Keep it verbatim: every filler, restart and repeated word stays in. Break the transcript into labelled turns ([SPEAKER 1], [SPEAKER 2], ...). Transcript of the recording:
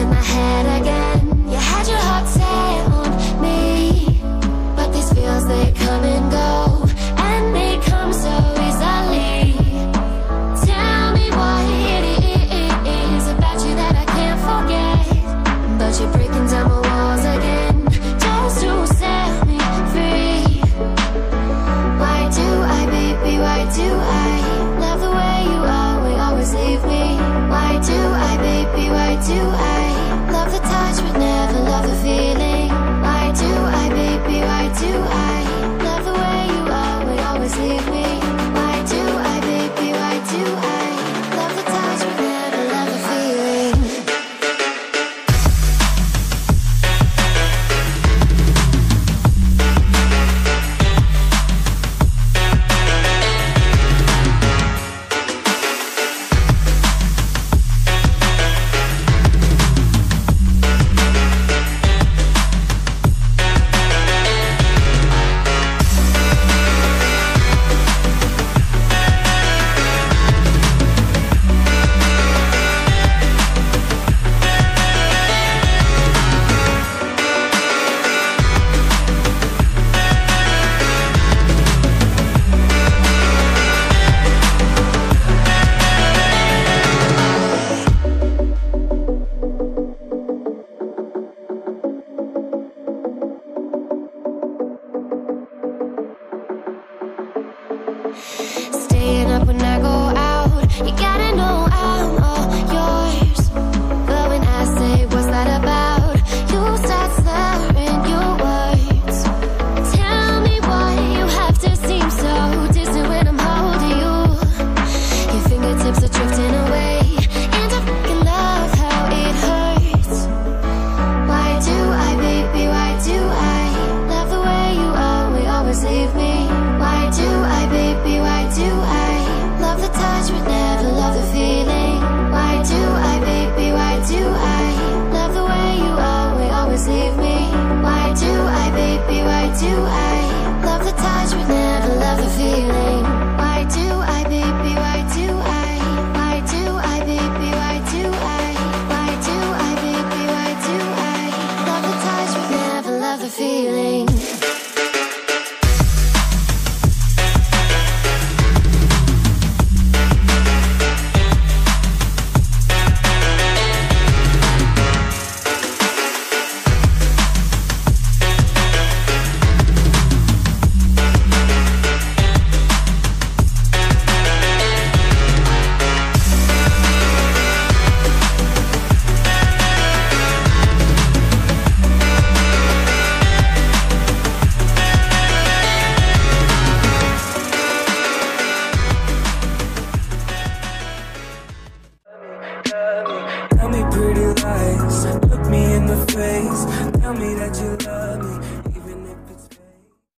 [SPEAKER 1] in my head again. You had your heart set on me, but these feels, they come and go, and they come so easily. Tell me what it is about you that I can't forget, but you're breaking down my walls again, just to set me free. Why do I, baby, why do I love the way you are, we always leave me? Why do I, baby, why do I love the touch but never love the feeling? Why do I, baby, why do I love the way you are, we always leave me? Why do I, baby, why do I love the touch but never love the feeling? Staying up when I go out, you gotta know I'm all yours. But when I say what's that about, you start slurring your words. Tell me why you have to seem so distant when I'm holding you. Your fingertips are drifting away, and I fucking love how it hurts. Why do I, baby, why do I love the way you are, we always leave me? Why do I, baby, why do I love the touch but never love the feeling?